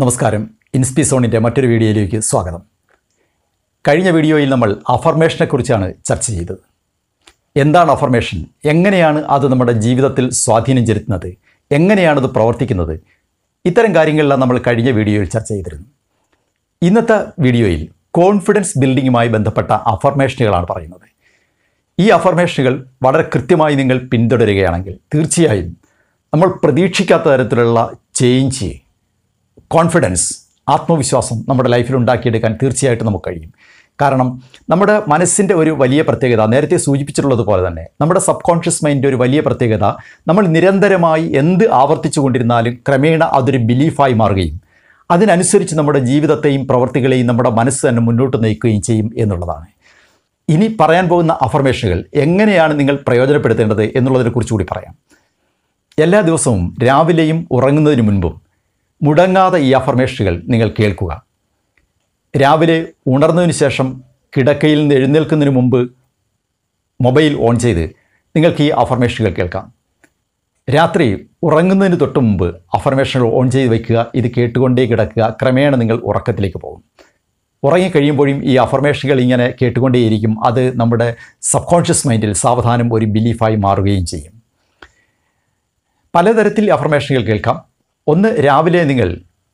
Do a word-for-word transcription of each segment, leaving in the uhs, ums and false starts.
നമസ്കാരം. ഇൻസ്പി സോണിൻ്റെ മറ്റൊരു വീഡിയോയിലേക്ക് സ്വാഗതം. കഴിഞ്ഞ വീഡിയോയിൽ നമ്മൾ അഫർമേഷനെ കുറിച്ചാണ് ചർച്ച ചെയ്തത്. എന്താണ് അഫർമേഷൻ, എങ്ങനെയാണ് അത് നമ്മുടെ ജീവിതത്തിൽ സ്വാധീനം ചെലുത്തുന്നത്, എങ്ങനെയാണത് പ്രവർത്തിക്കുന്നത്, ഇത്തരം കാര്യങ്ങളെല്ലാം നമ്മൾ കഴിഞ്ഞ വീഡിയോയിൽ ചർച്ച ചെയ്തിരുന്നു. ഇന്നത്തെ വീഡിയോയിൽ കോൺഫിഡൻസ് ബിൽഡിങ്ങുമായി ബന്ധപ്പെട്ട അഫർമേഷനുകളാണ് പറയുന്നത്. ഈ അഫർമേഷനുകൾ വളരെ കൃത്യമായി നിങ്ങൾ പിന്തുടരുകയാണെങ്കിൽ തീർച്ചയായും നമ്മൾ പ്രതീക്ഷിക്കാത്ത തരത്തിലുള്ള ചേഞ്ച്, കോൺഫിഡൻസ്, ആത്മവിശ്വാസം നമ്മുടെ ലൈഫിൽ ഉണ്ടാക്കിയെടുക്കാൻ തീർച്ചയായിട്ടും നമുക്ക് കഴിയും. കാരണം നമ്മുടെ മനസ്സിൻ്റെ ഒരു വലിയ പ്രത്യേകത, നേരത്തെ സൂചിപ്പിച്ചിട്ടുള്ളത് പോലെ തന്നെ നമ്മുടെ സബ് കോൺഷ്യസ് മൈൻഡിൻ്റെ ഒരു വലിയ പ്രത്യേകത, നമ്മൾ നിരന്തരമായി എന്ത് ആവർത്തിച്ചു കൊണ്ടിരുന്നാലും ക്രമേണ അതൊരു ബിലീഫായി മാറുകയും അതിനനുസരിച്ച് നമ്മുടെ ജീവിതത്തെയും പ്രവൃത്തികളെയും നമ്മുടെ മനസ്സ് തന്നെ മുന്നോട്ട് നയിക്കുകയും ചെയ്യും എന്നുള്ളതാണ്. ഇനി പറയാൻ പോകുന്ന അഫർമേഷനുകൾ എങ്ങനെയാണ് നിങ്ങൾ പ്രയോജനപ്പെടുത്തേണ്ടത് എന്നുള്ളതിനെക്കുറിച്ച് കൂടി പറയാം. എല്ലാ ദിവസവും രാവിലെയും ഉറങ്ങുന്നതിന് മുൻപും മുടങ്ങാതെ ഈ അഫർമേഷനുകൾ നിങ്ങൾ കേൾക്കുക. രാവിലെ ഉണർന്നതിന് ശേഷം കിടക്കയിൽ നിന്ന് എഴുന്നേൽക്കുന്നതിന് മുമ്പ് മൊബൈൽ ഓൺ ചെയ്ത് നിങ്ങൾക്ക് ഈ അഫർമേഷനുകൾ കേൾക്കാം. രാത്രി ഉറങ്ങുന്നതിന് തൊട്ട് മുമ്പ് അഫർമേഷനുകൾ ഓൺ ചെയ്ത് വയ്ക്കുക. ഇത് കേട്ടുകൊണ്ടേ കിടക്കുക. ക്രമേണ നിങ്ങൾ ഉറക്കത്തിലേക്ക് പോകും. ഉറങ്ങിക്കഴിയുമ്പോഴും ഈ അഫർമേഷനുകൾ ഇങ്ങനെ കേട്ടുകൊണ്ടേയിരിക്കും. അത് നമ്മുടെ സബ് കോൺഷ്യസ് മൈൻഡിൽ സാവധാനം ഒരു ബിലീഫായി മാറുകയും ചെയ്യും. പലതരത്തിൽ അഫർമേഷനുകൾ കേൾക്കാം. ഒന്ന്, രാവിലെ നിങ്ങൾ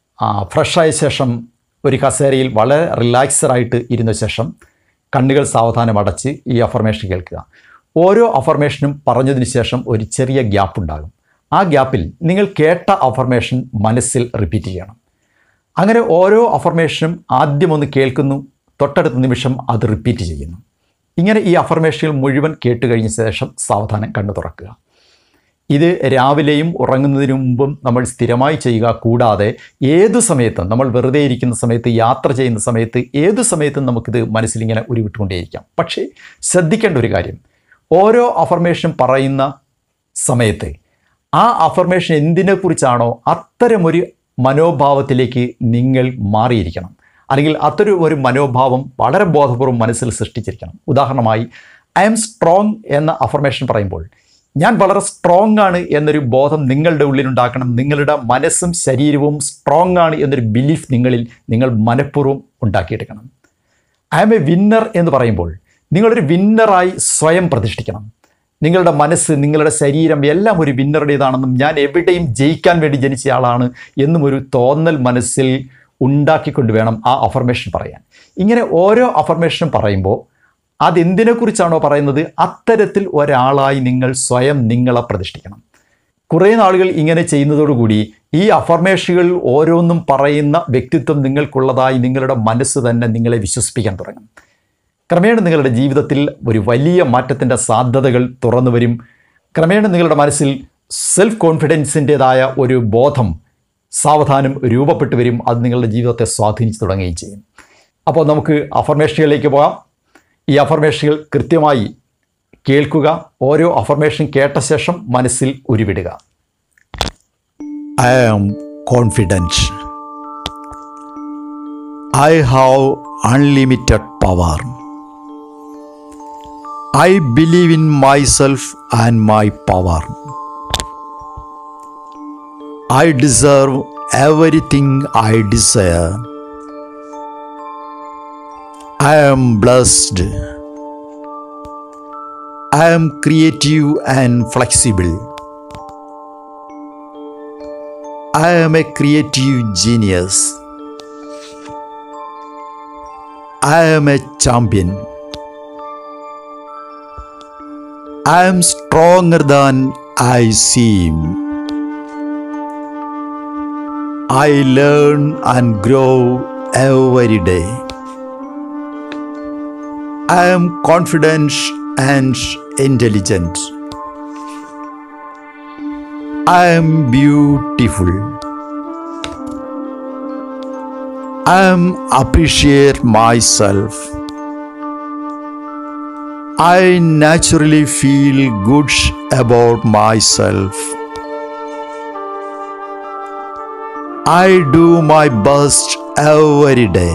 ഫ്രഷായ ശേഷം ഒരു കസേരയിൽ വളരെ റിലാക്സ്ഡായിട്ട് ഇരുന്ന ശേഷം കണ്ണുകൾ സാവധാനം അടച്ച് ഈ അഫർമേഷൻ കേൾക്കുക. ഓരോ അഫർമേഷനും പറഞ്ഞതിന് ശേഷം ഒരു ചെറിയ ഗ്യാപ്പ് ഉണ്ടാകും. ആ ഗ്യാപ്പിൽ നിങ്ങൾ കേട്ട അഫർമേഷൻ മനസ്സിൽ റിപ്പീറ്റ് ചെയ്യണം. അങ്ങനെ ഓരോ അഫർമേഷനും ആദ്യം ഒന്ന് കേൾക്കുന്നു, തൊട്ടടുത്ത നിമിഷം അത് റിപ്പീറ്റ് ചെയ്യുന്നു. ഇങ്ങനെ ഈ അഫർമേഷനുകൾ മുഴുവൻ കേട്ട് കഴിഞ്ഞ ശേഷം സാവധാനം കണ്ണു തുറക്കുക. ഇത് രാവിലെയും ഉറങ്ങുന്നതിന് മുമ്പും നമ്മൾ സ്ഥിരമായി ചെയ്യുക. കൂടാതെ ഏതു സമയത്തും, നമ്മൾ വെറുതെ ഇരിക്കുന്ന സമയത്ത്, യാത്ര ചെയ്യുന്ന സമയത്ത്, ഏതു സമയത്തും നമുക്കിത് മനസ്സിലിങ്ങനെ ഉരുവിട്ടുകൊണ്ടേയിരിക്കാം. പക്ഷേ ശ്രദ്ധിക്കേണ്ട ഒരു കാര്യം, ഓരോ അഫർമേഷൻ പറയുന്ന സമയത്ത് ആ അഫർമേഷൻ എന്തിനെക്കുറിച്ചാണോ അത്തരമൊരു മനോഭാവത്തിലേക്ക് നിങ്ങൾ മാറിയിരിക്കണം. അല്ലെങ്കിൽ അത്തരം ഒരു മനോഭാവം വളരെ ബോധപൂർവ്വം മനസ്സിൽ സൃഷ്ടിച്ചിരിക്കണം. ഉദാഹരണമായി, ഐ എം സ്ട്രോങ് എന്ന അഫർമേഷൻ പറയുമ്പോൾ ഞാൻ വളരെ സ്ട്രോങ് ആണ് എന്നൊരു ബോധം നിങ്ങളുടെ ഉള്ളിലുണ്ടാക്കണം. നിങ്ങളുടെ മനസ്സും ശരീരവും സ്ട്രോങ് ആണ് എന്നൊരു ബിലീഫ് നിങ്ങളിൽ നിങ്ങൾ മനഃപൂർവ്വം ഉണ്ടാക്കിയെടുക്കണം. ഐ ആം എ വിന്നർ എന്ന് പറയുമ്പോൾ നിങ്ങളൊരു വിന്നറായി സ്വയം പ്രതിഷ്ഠിക്കണം. നിങ്ങളുടെ മനസ്സ്, നിങ്ങളുടെ ശരീരം എല്ലാം ഒരു വിന്നറുടേതാണെന്നും ഞാൻ എവിടെയും ജയിക്കാൻ വേണ്ടി ജനിച്ചയാളാണ് എന്നും ഒരു തോന്നൽ മനസ്സിൽ ഉണ്ടാക്കിക്കൊണ്ട് വേണം ആ അഫർമേഷൻ പറയാൻ. ഇങ്ങനെ ഓരോ അഫർമേഷനും പറയുമ്പോൾ അതെന്തിനെക്കുറിച്ചാണോ പറയുന്നത് അത്തരത്തിൽ ഒരാളായി നിങ്ങൾ സ്വയം നിങ്ങളെ പ്രതിഷ്ഠിക്കണം. കുറേ നാളുകൾ ഇങ്ങനെ ചെയ്യുന്നതോടുകൂടി ഈ അഫർമേഷനുകൾ ഓരോന്നും പറയുന്ന വ്യക്തിത്വം നിങ്ങൾക്കുള്ളതായി നിങ്ങളുടെ മനസ്സ് തന്നെ നിങ്ങളെ വിശ്വസിപ്പിക്കാൻ തുടങ്ങും. ക്രമേണ നിങ്ങളുടെ ജീവിതത്തിൽ ഒരു വലിയ മാറ്റത്തിൻ്റെ സാധ്യതകൾ തുറന്നു വരും. ക്രമേണ നിങ്ങളുടെ മനസ്സിൽ സെൽഫ് കോൺഫിഡൻസിൻ്റേതായ ഒരു ബോധം സാവധാനം രൂപപ്പെട്ടു വരും. അത് നിങ്ങളുടെ ജീവിതത്തെ സ്വാധീനിച്ചു തുടങ്ങുകയും ചെയ്യും. അപ്പോൾ നമുക്ക് അഫർമേഷനുകളിലേക്ക് പോകാം. ഈ അഫർമേഷനുകൾ കൃത്യമായി കേൾക്കുക. ഓരോ അഫർമേഷൻ കേട്ട ശേഷം മനസ്സിൽ ഉരുവിടുക. I am confident. I have unlimited power. I believe in myself and my power. I deserve everything I desire. I am blessed. I am creative and flexible. I am a creative genius. I am a champion. I am stronger than I seem. I learn and grow every day. I am confident and intelligent. I am beautiful. I am appreciate myself. I naturally feel good about myself. I do my best every day.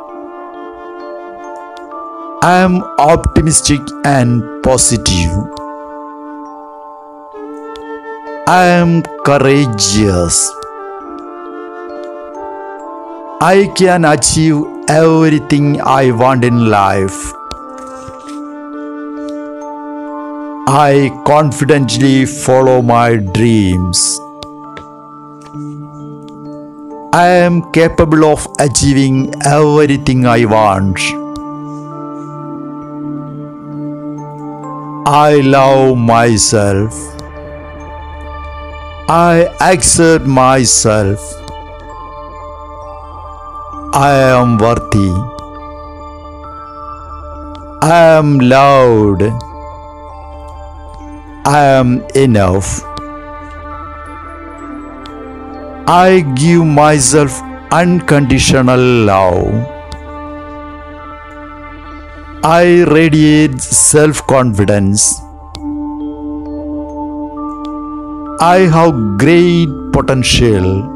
I am optimistic and positive. I am courageous. I can achieve everything I want in life. I confidently follow my dreams. I am capable of achieving everything I want. I love myself. I accept myself. I am worthy. I am loved. I am enough. I give myself unconditional love. I radiate self-confidence. I have great potential.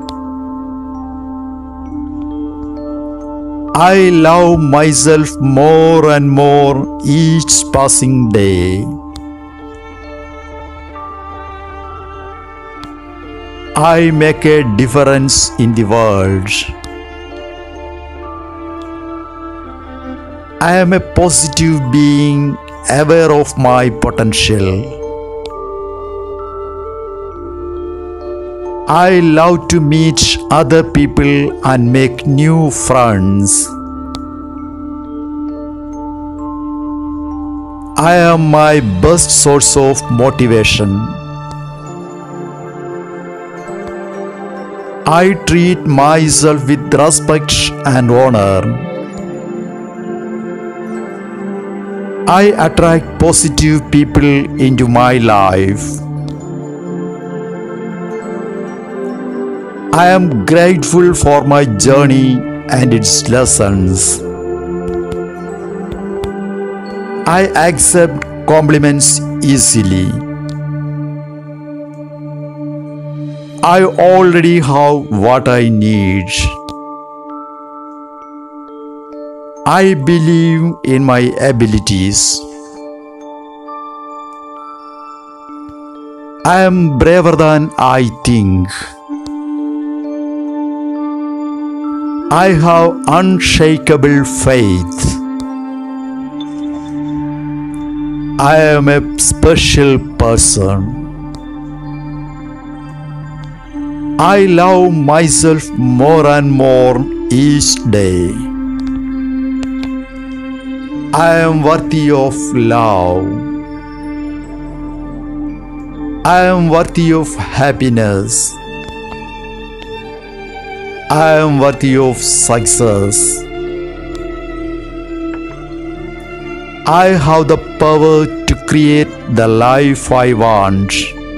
I love myself more and more each passing day. I make a difference in the world. I am a positive being, aware of my potential. I love to meet other people and make new friends. I am my best source of motivation. I treat myself with respect and honor. I attract positive people into my life. I am grateful for my journey and its lessons. I accept compliments easily. I already have what I need. I believe in my abilities. I am braver than I think. I have unshakable faith. I am a special person. I love myself more and more each day. I am worthy of love. I am worthy of happiness. I am worthy of success. I have the power to create the life I want.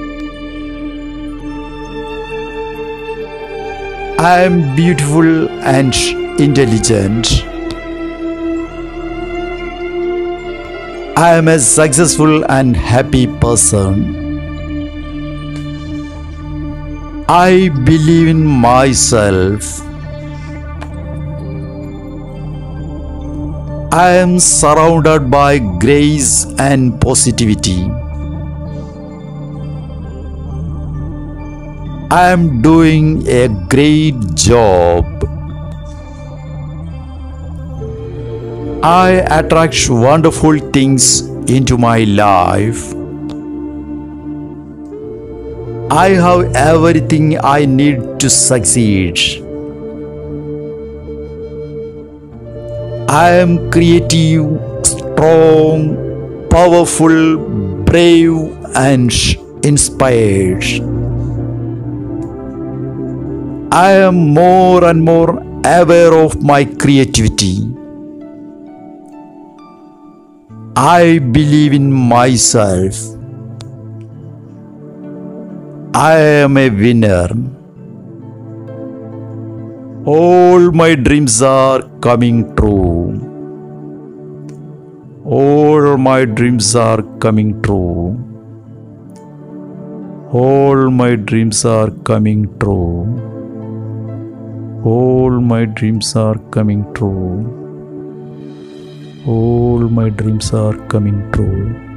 I am beautiful and intelligent. I am a successful and happy person. I believe in myself. I am surrounded by grace and positivity. I am doing a great job. I attract wonderful things into my life. I have everything I need to succeed. I am creative, strong, powerful, brave, and inspired. I am more and more aware of my creativity. I believe in myself. I am a winner. All my dreams are coming true. All my dreams are coming true. All my dreams are coming true. All my dreams are coming true. All my dreams are coming true.